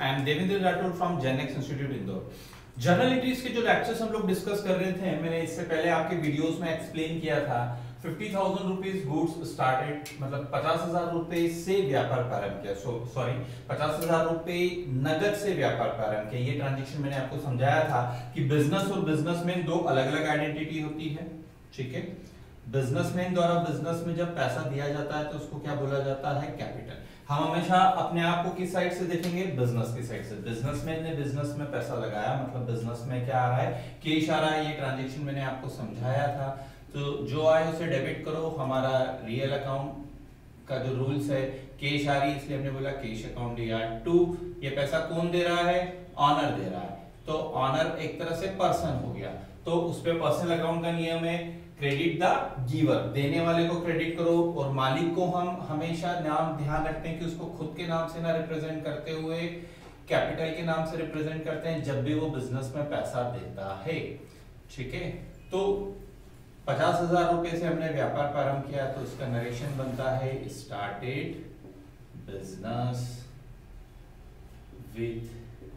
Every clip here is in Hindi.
I am Devendra Rathore from Genex institute Indore. Journal entries के जो लेक्चर्स हम लोग डिस्कस कर रहे थे, मैंने इससे पहले आपके वीडियोस में एक्सप्लेन किया था 50,000 रुपीज गुड्स स्टार्टेड, मतलब 50,000 रुपए से व्यापार प्रारंभ किया। सॉरी 50,000 रुपए नगद से व्यापार प्रारंभ किया। ये ट्रांजेक्शन मैंने आपको समझाया था कि बिजनेस और बिजनेसमैन दो अलग अलग आइडेंटिटी होती है। ठीक है, बिजनेसमैन द्वारा बिजनेस में जब पैसा दिया जाता है तो उसको क्या बोला जाता है? कैपिटल। हम हमेशा अपने आप को किस साइड से देखेंगे? बिजनेस की साइड से। बिजनेसमैन ने बिजनेस में पैसा लगाया, मतलब बिजनेस में क्या आ रहा है? कैश आ रहा है। ये ट्रांजैक्शन मैंने आपको समझाया था। तो जो आए उसे डेबिट करो। हमारा रियल अकाउंट का जो रूल्स है, कैश आ रही है इसलिए हमने बोला कैश अकाउंट या टू। ये पैसा कौन दे रहा है? ऑनर दे रहा है। तो ऑनर एक तरह से पर्सन हो गया, तो उस पे पर्सनल अकाउंट का नियम है क्रेडिट द गिवर, देने वाले को क्रेडिट करो। और मालिक को हम हमेशा नाम ध्यान रखते हैं कि उसको खुद के नाम से ना रिप्रेजेंट करते हुए कैपिटल के नाम से रिप्रेजेंट करते हैं जब भी वो बिजनेस में पैसा देता है। ठीक है, तो 50,000 रुपए से हमने व्यापार प्रारंभ किया, तो इसका नरेशन बनता है स्टार्टेड बिजनेस विद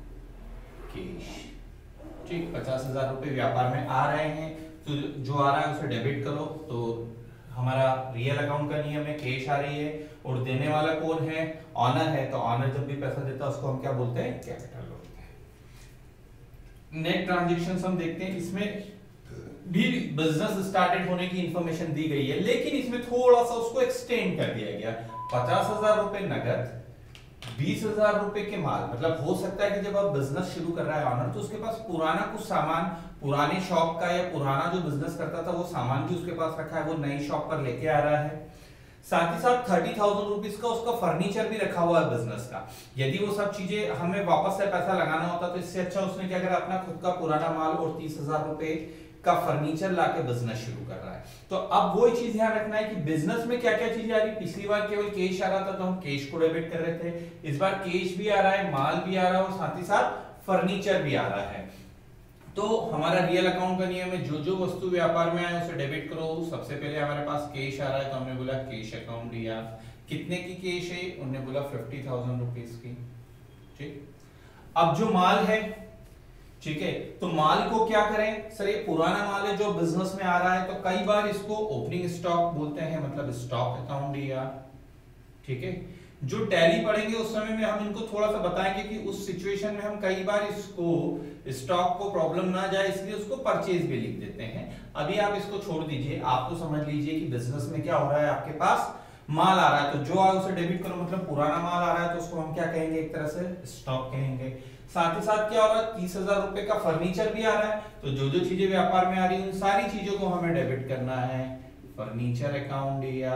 कैश। ठीक, 50,000 रुपए व्यापार में आ रहे हैं, तो जो आ रहा है उसे डेबिट करो। तो हमारा रियल अकाउंट का नियम है कैश आ रही है, और देने वाला कौन है? ऑनर है। तो ऑनर जब भी पैसा देता है उसको हम क्या बोलते हैं? कैपिटल बोलते हैं। नेट ट्रांजैक्शंस हम देखते हैं, इसमें भी बिजनेस स्टार्टेड होने की इंफॉर्मेशन दी गई है, लेकिन इसमें थोड़ा सा उसको एक्सटेंड कर दिया गया। 50,000 रुपए नगद, 20,000 रुपए के माल। मतलब हो सकता है कि जब आप बिजनेस शुरू कर रहा है ऑनर, तो उसके पास पुराना कुछ सामान, पुराने शॉप का या पुराना जो बिजनेस करता था वो सामान भी उसके पास रखा है, वो नई शॉप पर लेके आ रहा है। साथ ही साथ 30,000 रुपीज का उसका फर्नीचर भी रखा हुआ है बिजनेस का। यदि वो सब चीजें हमें वापस से पैसा लगाना होता तो इससे अच्छा उसने क्या करा, अपना खुद का पुराना माल और 30,000 रुपए का फर्नीचर लाके बिजनेस शुरू कर रहा है। तो अब वही चीज ध्यान रखना है कि बिजनेस में क्या क्या चीजें आ रही। पिछली बार केवल कैश आ रहा था तो हम कैश को डेबिट कर रहे थे, इस बार कैश भी आ रहा है, माल भी आ रहा है और साथ ही साथ फर्नीचर भी आ रहा है। तो हमारा रियल अकाउंट का नियम है जो जो वस्तु व्यापार में आए उसे डेबिट करो। सबसे पहले हमारे पास कैश आ रहा है तो हमने बोला कैश अकाउंट लिया। कितने की कैश है? उन्होंने बोला 50,000 रुपीज की। ठीक, अब जो माल है, ठीक है, तो माल को क्या करें? सर ये पुराना माल है जो बिजनेस में आ रहा है, तो कई बार इसको ओपनिंग स्टॉक बोलते हैं, मतलब स्टॉक अकाउंट लिया। ठीक है, जो टैली पढ़ेंगे उस समय में हम इनको थोड़ा सा बताएंगे कि उस सिचुएशन में हम कई बार इसको स्टॉक को प्रॉब्लम ना जाए इसलिए उसको परचेज भी लिख देते हैं। अभी आप इसको छोड़ दीजिए, आप तो समझ लीजिए कि बिजनेस में क्या हो रहा है, आपके पास माल आ रहा है, तो जो आए उसे डेबिट करो। मतलब पुराना माल आ रहा है तो उसको हम क्या कहेंगे? एक तरह से स्टॉक कहेंगे। साथ ही साथ क्या हो रहा है? 30,000 रुपए का फर्नीचर भी आ रहा है, तो जो जो चीजें व्यापार में आ रही है उन सारी चीजों को हमें डेबिट करना है। फर्नीचर अकाउंट लिया।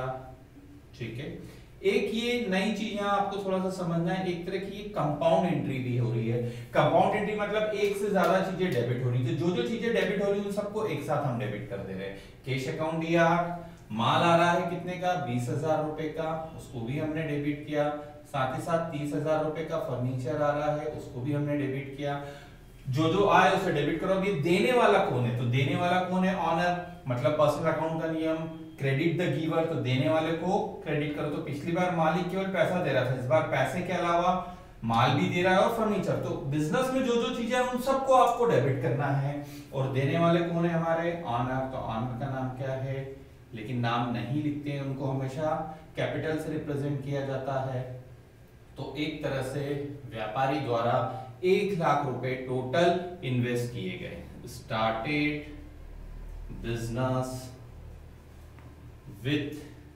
ठीक है, एक ये नई चीज यहाँ आपको थोड़ा सा समझना है, एक तरह की ये कंपाउंड एंट्री भी हो रही है। कंपाउंड एंट्री मतलब एक से ज्यादा चीजें डेबिट हो रही है, तो जो जो चीजें डेबिट हो रही है उन सबको एक साथ हम डेबिट कर दे रहे हैं। कैश अकाउंट लिया, माल आ रहा है कितने का? 20,000 रुपए का, उसको भी हमने डेबिट किया। साथ ही साथ 30,000 रुपए का फर्नीचर आ रहा है, उसको भी हमने डेबिट किया। जो जो आए उसे डेबिट करो। अब ये देने वाला कौन है? तो देने वाला कौन है? ऑनर, मतलब पर्सनल अकाउंट का नियम क्रेडिट द गिवर, तो देने वाले को क्रेडिट करो। तो पिछली बार मालिक केवल पैसा दे रहा था, इस बार पैसे के अलावा माल भी दे रहा है और फर्नीचर। तो बिजनेस में जो जो चीजें हैं उन सबको आपको डेबिट करना है। और देने वाले कौन है हमारे? ऑनर। तो ऑनर का नाम क्या है? लेकिन नाम नहीं लिखते हैं, उनको हमेशा कैपिटल से रिप्रेजेंट किया जाता है। तो एक तरह से व्यापारी द्वारा 1 लाख रुपए टोटल इन्वेस्ट किए गए। Started business with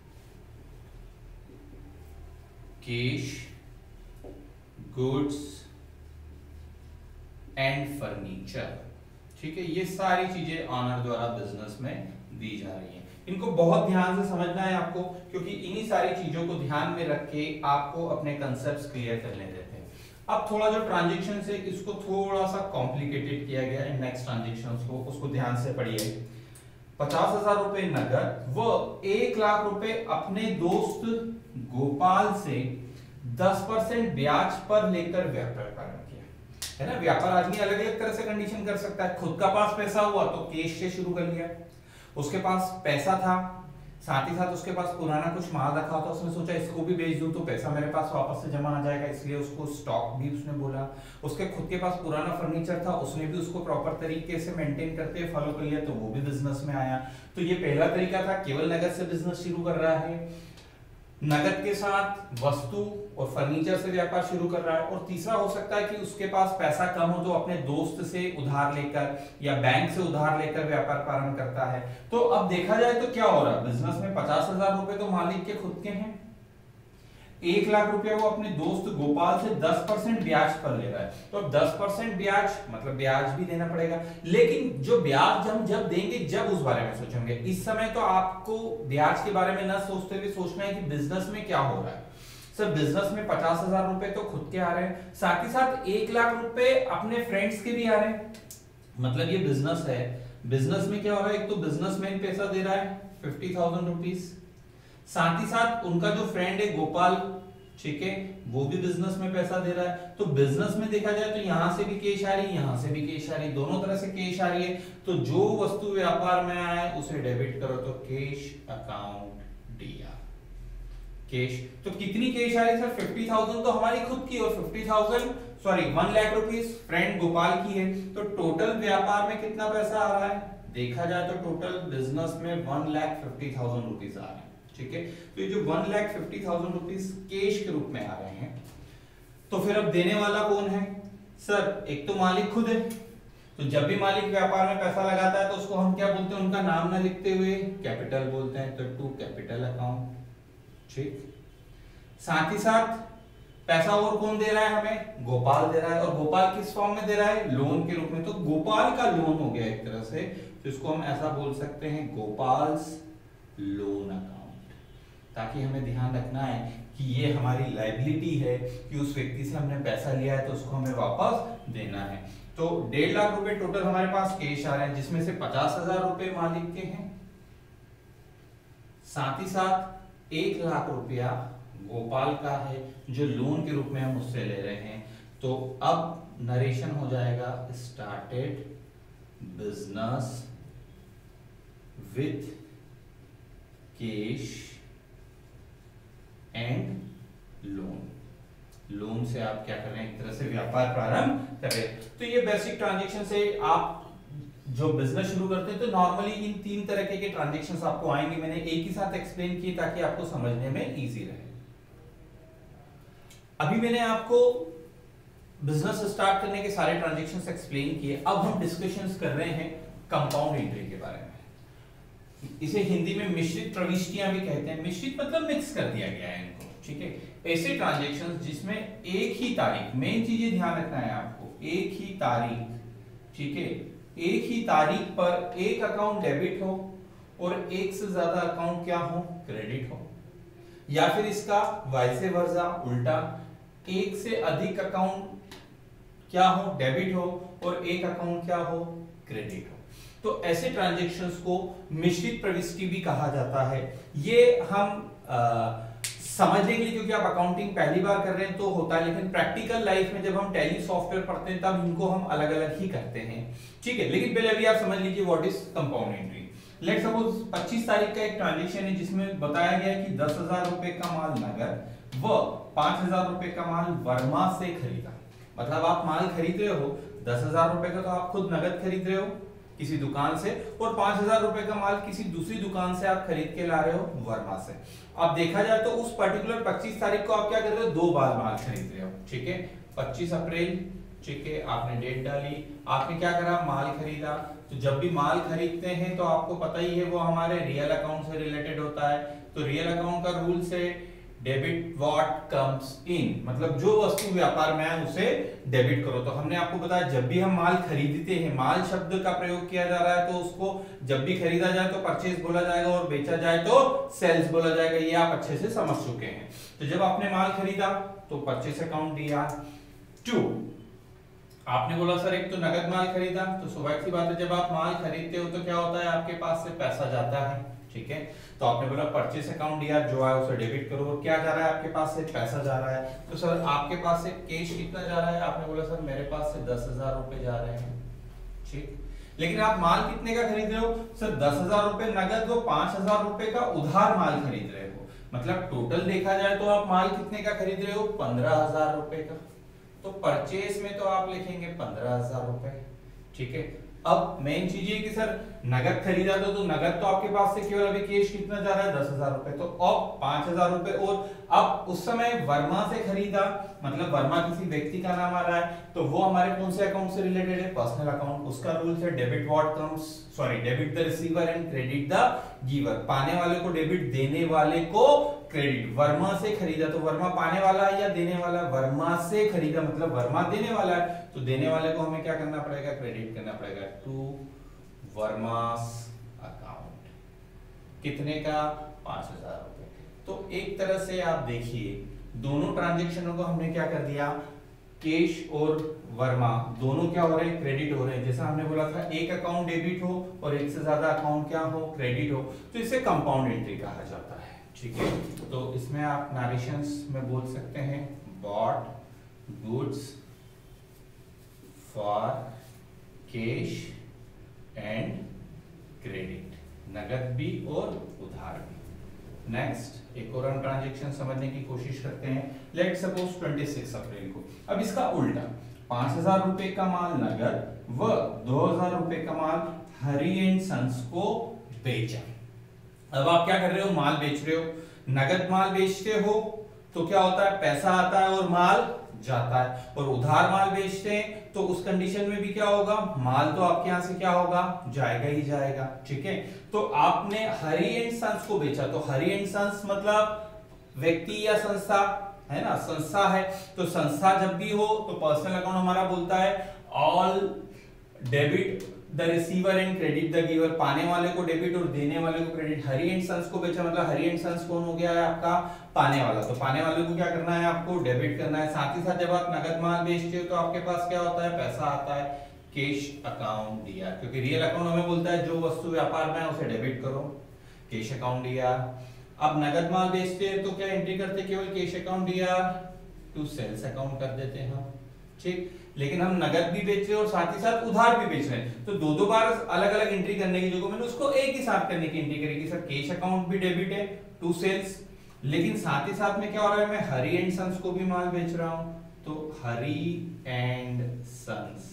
cash, goods and furniture. ठीक है, ये सारी चीजें ऑनर द्वारा बिजनेस में दी जा रही हैं। इनको बहुत ध्यान से समझना है आपको, क्योंकि इन्हीं सारी चीजों को ध्यान में रख के आपको अपने कंसेप्ट्स क्लियर करने देते हैं। अब थोड़ा जो ट्रांजैक्शन है इसको थोड़ा सा कॉम्प्लिकेटेड किया गया है। नेक्स्ट ट्रांजैक्शंस को उसको ध्यान से पढ़िए। 50,000 रुपए नगद व 1 लाख रुपए अपने दोस्त गोपाल से 10% ब्याज पर लेकर व्यापार प्रारंभ किया। है ना, व्यापार आदमी अलग अलग तरह से कंडीशन कर सकता है। खुद का पास पैसा हुआ तो कैश से शुरू कर लिया, उसके पास पैसा था, साथ ही साथ उसके पास पुराना कुछ माल रखा था, उसने सोचा इसको भी बेच दूं तो पैसा मेरे पास वापस से जमा आ जाएगा, इसलिए उसको स्टॉक भी उसने बोला। उसके खुद के पास पुराना फर्नीचर था, उसने भी उसको प्रॉपर तरीके से मेंटेन करते हुए फॉलो कर लिया, तो वो भी बिजनेस में आया। तो ये पहला तरीका था, केवल नगद से बिजनेस शुरू कर रहा है, नगद के साथ वस्तु और फर्नीचर से व्यापार शुरू कर रहा है। और तीसरा हो सकता है कि उसके पास पैसा कम हो तो अपने दोस्त से उधार लेकर या बैंक से उधार लेकर व्यापार प्रारंभ करता है। तो अब देखा जाए तो क्या हो रहा है, बिजनेस में 50,000 रुपए तो मालिक के खुद के हैं, 1 लाख रुपया वो अपने दोस्त गोपाल से 10% ब्याज पर ले रहा है। तो अब 10% ब्याज मतलब ब्याज भी देना पड़ेगा, लेकिन जो ब्याज हम जब देंगे जब उस बारे में सोचेंगे। इस समय तो आपको ब्याज के बारे में ना सोचते हुए सोचना है कि बिजनेस में क्या हो रहा है। सर बिजनेस में 50,000 रुपए तो खुद के आ रहे हैं, साथ ही साथ 1 लाख रुपए अपने फ्रेंड्स के भी आ रहे हैं। मतलब ये बिजनेस है, बिजनेस में क्या हो रहा है, एक तो बिजनेसमैन पैसा दे रहा है 50,000 रुपीज, साथ ही साथ उनका जो फ्रेंड है गोपाल, ठीक है, वो भी बिजनेस में पैसा दे रहा है। तो बिजनेस में देखा जाए तो यहां से भी कैश आ रही है, यहां से भी कैश आ रही है, दोनों तरह से कैश आ रही है। तो जो वस्तु व्यापार में आए उसे डेबिट करो, तो कैश अकाउंट दिया कैश। तो कितनी कैश आ रही है सर, 50,000 तो हमारी खुद की और 1 लाख रुपीस फ्रेंड गोपाल की है। तो टोटल व्यापार में कितना पैसा आ रहा है, देखा जाए तो टोटल बिजनेस में 1,50,000 रुपीस आ रहे हैं, ठीक है। तो ये जो 1,50,000 रुपीस कैश के रूप में आ रहे हैं, तो फिर अब देने वाला कौन है सर, एक तो मालिक खुद है। तो जब भी मालिक व्यापार में पैसा लगाता है तो उसको हम क्या बोलते हैं, उनका नाम ना लिखते हुए कैपिटल बोलते हैं, तो टू कैपिटल अकाउंट, ठीक। साथ ही साथ पैसा और कौन दे रहा है हमें, गोपाल दे रहा है। और गोपाल किस फॉर्म में दे रहा है, लोन के रूप में। तो गोपाल का लोन हो गया एक तरह से, तो इसको हम ऐसा बोल सकते हैं गोपाल्स लोन अकाउंट, ताकि हमें ध्यान रखना है कि ये हमारी लायबिलिटी है कि उस व्यक्ति से हमने पैसा लिया है तो उसको हमें वापस देना है। तो 1.5 लाख रुपए टोटल हमारे पास कैश आ रहे हैं, जिसमें से 50,000 रुपए मालिक के हैं, साथ ही साथ 1 लाख रुपया गोपाल का है जो लोन के रूप में हम उससे ले रहे हैं। तो अब नरेशन हो जाएगा, started business with cash and loan से आप क्या कर रहे हैं, एक तरह से व्यापार प्रारंभ कर रहे हैं। तो ये बेसिक ट्रांजैक्शन से आप जो बिजनेस शुरू करते हैं तो नॉर्मली इन 3 तरह के ट्रांजैक्शंस आपको आएंगे। मैंने एक ही साथ एक्सप्लेन किए ताकि आपको समझने में इजी रहे। अभी मैंने आपको बिजनेस स्टार्ट करने के सारे ट्रांजैक्शंस एक्सप्लेन किए। अब हम डिस्कशंस कर रहे हैं कंपाउंड एंट्री के बारे में। इसे हिंदी में मिश्रित प्रविष्टियां भी कहते हैं। मिश्रित मतलब मिक्स कर दिया गया है इनको, ठीक है। ऐसे ट्रांजैक्शंस जिसमें एक ही तारीख, मेन चीज ये ध्यान रखना है आपको, एक ही तारीख, ठीक है, एक ही तारीख पर एक अकाउंट डेबिट हो और एक से ज्यादा अकाउंट क्या हो, क्रेडिट हो, या फिर इसका वाइसे वर्सा उल्टा, एक से अधिक अकाउंट क्या हो, डेबिट हो और एक अकाउंट क्या हो, क्रेडिट हो। तो ऐसे ट्रांजैक्शंस को मिश्रित प्रविष्टि भी कहा जाता है। ये हम समझने के लिए, क्योंकि आप अकाउंटिंग पहली बार कर रहे हैं तो होता है, लेकिन प्रैक्टिकल लाइफ में जब हम टैली सॉफ्टवेयर पढ़ते हैं तब इनको हम अलग अलग ही करते हैं, ठीक है। लेकिन पहले अभी आप समझ लीजिए what is compound entry. Let's suppose 25 तारीख का एक ट्रांजैक्शन है जिसमें बताया गया है कि 10,000 रुपए का माल नगद व 5,000 रुपए का माल वर्मा से खरीदा। मतलब आप माल खरीद रहे हो, 10,000 रुपए का तो आप खुद नगद खरीद रहे हो किसी दुकान से, और 5,000 रुपए का माल किसी दूसरी दुकान से आप खरीद के ला रहे हो वर्मा से। अब देखा जाए तो उस पर्टिकुलर 25 तारीख को आप क्या कर रहे हो, 2 बार माल खरीद रहे हो, ठीक है। 25 अप्रैल, ठीक है, आपने डेट डाली, आपने क्या करा, माल खरीदा। तो जब भी माल खरीदते हैं तो आपको पता ही है वो हमारे रियल अकाउंट से रिलेटेड होता है। तो रियल अकाउंट का रूल से डेबिट व्हाट कम्स इन, मतलब जो वस्तु व्यापार में आए उसे डेबिट करो। तो हमने आपको बताया जब भी हम माल खरीदते हैं, माल शब्द का प्रयोग किया जा रहा है, तो उसको जब भी खरीदा जाए तो परचेज बोला जाएगा और बेचा जाए तो सेल्स बोला जाएगा। ये आप अच्छे से समझ चुके हैं। तो जब आपने माल खरीदा तो परचेस अकाउंट दिया। 2, आपने बोला सर एक तो नगद माल खरीदा, तो स्वाभाविक सी बात है जब आप माल खरीदते हो तो क्या होता है, आपके पास से पैसा जाता है, ठीक है। तो आपने बोला परचेस अकाउंट दिया, जो है उसे डेबिट करो, और क्या जा रहा है, आपके पास से पैसा जा रहा है। तो सर आपके पास से कैश कितना जा रहा है, आपने बोला सर मेरे पास से 10,000 रुपए जा रहे हैं, ठीक। लेकिन आप माल कितने का खरीद रहे हो सर? 10,000 रुपए नगद व 5,000 रुपए का उधार माल खरीद रहे हो। मतलब टोटल देखा जाए तो आप माल कितने का खरीद रहे हो? 15,000 रुपए का। तो परचेस में तो आप लिखेंगे 15,000 रुपए। ठीक है, अब मेन चीज ये कि सर नगद खरीदा तो नगद तो आपके पास से केवल अभी कैश कितना जा रहा है? 10,000 रुपए। तो अब 5,000 रुपए और अब उस समय वर्मा से खरीदा, मतलब वर्मा किसी व्यक्ति का नाम आ रहा है, तो वो हमारे कौन से अकाउंट से रिलेटेड है? Personal account. उसका रूल है debit what comes, sorry debit the receiver and credit the giver. पाने वाले को डेबिट, देने वाले को क्रेडिट। वर्मा से खरीदा तो वर्मा पाने वाला है या देने वाला? वर्मा से खरीदा मतलब वर्मा देने वाला है, तो देने वाले को हमें क्या करना पड़ेगा? क्रेडिट करना पड़ेगा टू वर्मास अकाउंट। कितने का? 5,000 रुपए। तो एक तरह से आप देखिए दोनों ट्रांजेक्शनों को हमने क्या कर दिया? केश और वर्मा दोनों क्या हो रहे हैं? क्रेडिट हो रहे हैं। जैसा हमने बोला था एक अकाउंट डेबिट हो और एक से ज्यादा अकाउंट क्या हो? क्रेडिट हो, तो इसे कंपाउंड एंट्री कहा जाता है। ठीक है, तो इसमें आप नरेशंस में बोल सकते हैं bought goods for cash and credit, नगद भी और उधार भी। नेक्स्ट एक और ट्रांजैक्शन समझने की कोशिश करते हैं। लेट सपोज 26 अप्रैल को, अब इसका उल्टा 5,000 रुपए का माल नगद व 2,000 रुपए का माल हरी एंड सन्स को बेचा। अब आप क्या कर रहे हो? माल बेच रहे हो। नगद माल बेचते हो तो क्या होता है? पैसा आता है और माल जाता है। और उधार माल बेचते हैं तो उस कंडीशन में भी क्या होगा? माल तो आपके यहां से क्या होगा? जाएगा ही जाएगा। ठीक है, तो आपने हरी एंड सन्स को बेचा, तो हरी एंड सन्स मतलब व्यक्ति या संस्था है ना? संस्था है, तो संस्था जब भी हो तो पर्सनल अकाउंट हमारा बोलता है all debit the receiver and credit the giver. पाने वाले को डेबिट और देने वाले को क्रेडिट। हरी एंड सन्स को बेचा मतलब हरी एंड सन्स कौन हो गया है? आपका पाने वाला। तो पाने वाले को क्या करना है? आपको डेबिट करना है। साथ ही साथ जब आप नगद माल बेचते हो तो आपके पास क्या होता है? पैसा आता है, कैश अकाउंट दिया, क्योंकि रियल अकाउंट हमें बोलता है जो वस्तु व्यापार में है उसे डेबिट करो, कैश अकाउंट दिया। अब नगद माल बेचते हैं तो क्या एंट्री करते? केवल कैश अकाउंट दिया टू सेल्स अकाउंट कर देते हैं हम। ठीक, लेकिन हम नगद भी बेच रहे हैं और साथ ही साथ उधार भी बेच रहे हैं, तो दो बार अलग अलग एंट्री करने की जगह मैंने उसको एक ही साथ करने की एंट्री करेगी। सर कैश अकाउंट भी डेबिट है टू सेल्स, लेकिन साथ ही साथ में क्या हो रहा है? मैं हरी एंड सन्स को भी माल बेच रहा हूं, तो हरी एंड सन्स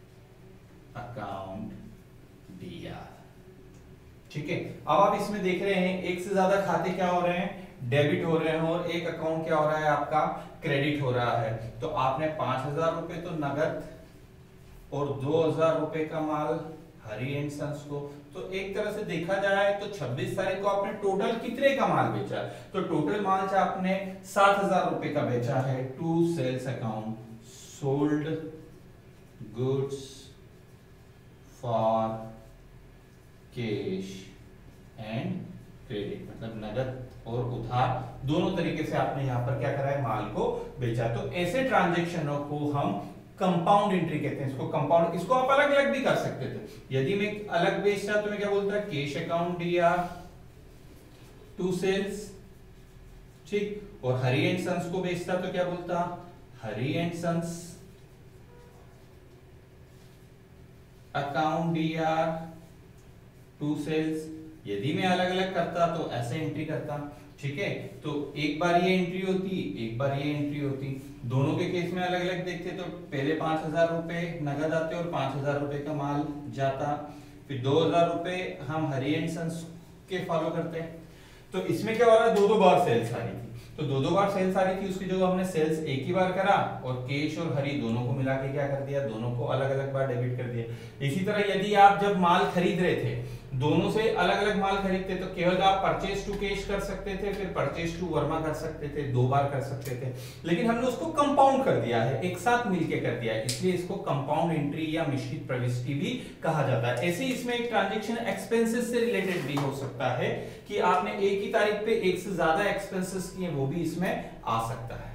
अकाउंट दिया। ठीक है, अब आप इसमें देख रहे हैं एक से ज्यादा खाते क्या हो रहे हैं? डेबिट हो रहे हैं और एक अकाउंट क्या हो रहा है? आपका क्रेडिट हो रहा है। तो आपने 5,000 रुपए तो नगद और 2,000 रुपए का माल हरी एंड सन्स को, तो एक तरह से देखा जाए तो 26 तारीख को आपने टोटल कितने का माल बेचा? तो टोटल माल से आपने 7,000 रुपए का बेचा है to sales account, sold goods for cash and credit, मतलब नगद और उधार दोनों तरीके से आपने यहां पर क्या करा है? माल को बेचा। तो ऐसे ट्रांजैक्शनों को हम कंपाउंड एंट्री कहते हैं। इसको कंपाउंड, इसको आप अलग अलग भी कर सकते थे। यदि मैं अलग बेचता तो मैं क्या बोलता? कैश अकाउंट दिया टू सेल्स, ठीक, और हरी एंड सन्स को बेचता तो क्या बोलता? हरी एंड सन्स अकाउंट दिया टू सेल्स। यदि मैं अलग अलग करता तो ऐसे एंट्री करता। ठीक है, तो एक बार ये एंट्री होती, एक बार ये एंट्री होती। दोनों के केस में अलग अलग देखते तो पहले 5,000 रुपए नगद आते और 5,000 रुपए का माल जाता, फिर 2,000 रुपए हम हरी एंड सन्स के फॉलो करते। तो इसमें क्या हो रहा है? दो बार सेल्स आ रही थी, तो दो बार सेल्स आ रही थी, उसकी जगह हमने सेल्स एक ही बार करा और कैश और हरी दोनों को मिला के क्या कर दिया? दोनों को अलग अलग बार डेबिट कर दिया। इसी तरह यदि आप जब माल खरीद रहे थे, दोनों से अलग अलग माल खरीदते तो केवल आप परचेज टू कैश कर सकते थे, फिर परचेज टू वर्मा कर सकते थे, दो बार कर सकते थे, लेकिन हमने उसको कंपाउंड कर दिया है, एक साथ मिलके कर दिया है, इसलिए इसको कंपाउंड एंट्री या मिश्रित प्रविष्टि भी कहा जाता है। ऐसे ही इसमें एक ट्रांजैक्शन एक्सपेंसेस से रिलेटेड भी हो सकता है कि आपने एक ही तारीख पे एक से ज्यादा एक्सपेंसेस किए, वो भी इसमें आ सकता है।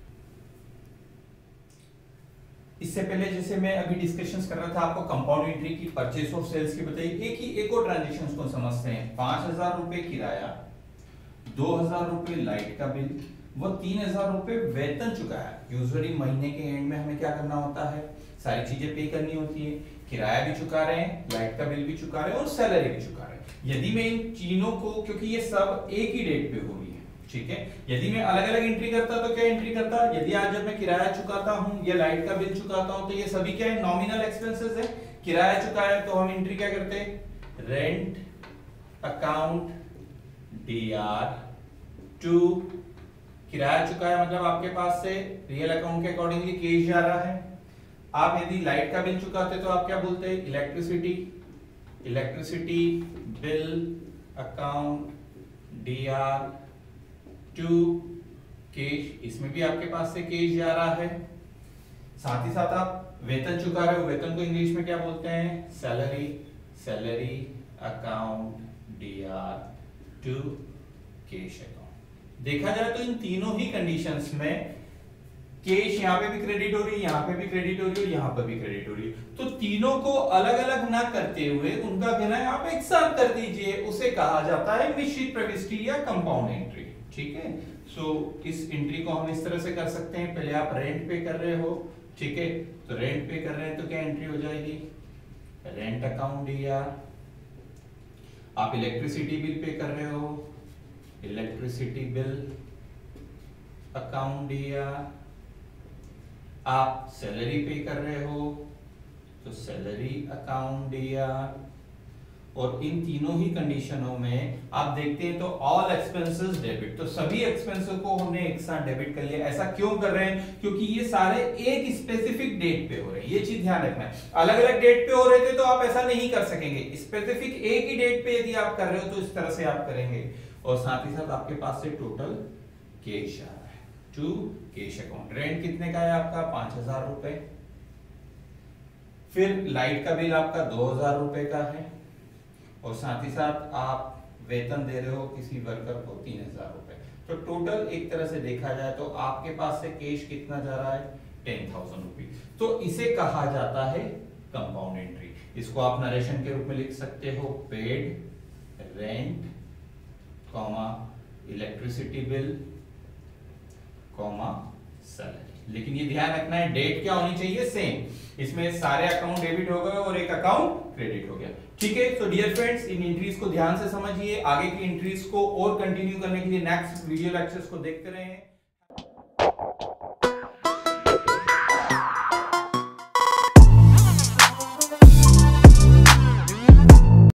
इससे पहले जैसे मैं अभी डिस्कशंस कर रहा था आपको कंपाउंड एंट्री की, परचेस और सेल्स की बताई, एक और ट्रांजैक्शंस को समझते हैं। 5,000 रुपए किराया, 2,000 रुपए लाइट का बिल, वो 3,000 रुपए वेतन चुकाया। यूजुअली महीने के एंड में हमें क्या करना होता है? सारी चीजें पे करनी होती है। किराया भी चुका रहे हैं, लाइट का बिल भी चुका रहे हैं और सैलरी भी चुका रहे हैं। यदि मैं इन तीनों को, क्योंकि ये सब एक ही डेट पे हो रही है, ठीक है, यदि मैं अलग अलग एंट्री करता तो क्या एंट्री करता, यदि आज जब मैं किराया चुकाता हूं या लाइट का बिल चुकाता हूं तो ये सभी क्या है, नॉमिनल एक्सपेंसेस है। किराया चुकाया तो हम एंट्री क्या करते, रेंट अकाउंट DR टू, किराया चुकाया मतलब आपके पास से रियल अकाउंट के अकॉर्डिंगली कैश जा रहा है। आप यदि लाइट का बिल चुकाते तो आप क्या बोलते हैं, electricity bill account DR to cash, इसमें भी आपके पास से कैश जा रहा है। साथ ही साथ आप वेतन चुका रहे हो, वेतन को इंग्लिश में क्या बोलते हैं, salary account DR to cash account. देखा जाए तो इन तीनों ही कंडीशंस में कैश यहाँ पे भी क्रेडिट हो रही है, यहाँ पे भी क्रेडिट हो रही है, यहाँ पे भी क्रेडिट हो रही है। तो तीनों को अलग अलग ना करते हुए उनका कहना है आप एक साथ कर दीजिए, उसे कहा जाता है मिश्रित प्रविष्टि या कंपाउंड एंट्री। ठीक है, सो इस एंट्री को हम इस तरह से कर सकते हैं। पहले आप रेंट पे कर रहे हो, ठीक है, तो रेंट पे कर रहे हैं तो क्या एंट्री हो जाएगी, रेंट अकाउंट DR। आप इलेक्ट्रिसिटी बिल पे कर रहे हो, इलेक्ट्रिसिटी बिल अकाउंट DR। आप सैलरी पे कर रहे हो तो सैलरी अकाउंट DR। और इन तीनों ही कंडीशनों में आप देखते हैं तो ऑल एक्सपेंसेस डेबिट, तो सभी एक्सपेंसेस को हमने एक साथ डेबिट कर लिया। ऐसा क्यों कर रहे हैं, क्योंकि ये सारे एक स्पेसिफिक डेट पे हो रहे हैं, ये चीज ध्यान रखना है। अलग अलग डेट पे हो रहे थे तो आप ऐसा नहीं कर सकेंगे, स्पेसिफिक एक ही डेट पे यदि आप कर रहे हो तो इस तरह से आप करेंगे। और साथ ही साथ आपके पास से टोटल कैश आ रहा है टू कैश अकाउंट। रेंट कितने का है आपका, 5000 रुपए। फिर लाइट का बिल आपका 2000 रुपए का है, और साथ ही साथ आप वेतन दे रहे हो किसी वर्कर को 3000 रुपए। तो टोटल एक तरह से देखा जाए तो आपके पास से कैश कितना जा रहा है, 10,000 रुपीज। तो इसे कहा जाता है कंपाउंड एंट्री। इसको आप नरेशन के रूप में लिख सकते हो, paid rent comma electricity bill comma salary. लेकिन ये ध्यान रखना है डेट क्या होनी चाहिए, सेम। इसमें सारे अकाउंट डेबिट हो गए और एक अकाउंट क्रेडिट हो गया। ठीक है, तो डियर फ्रेंड्स, इन एंट्रीज को ध्यान से समझिए। आगे की एंट्रीज को और कंटिन्यू करने के लिए नेक्स्ट वीडियो लेक्चर्स को देखते रहें।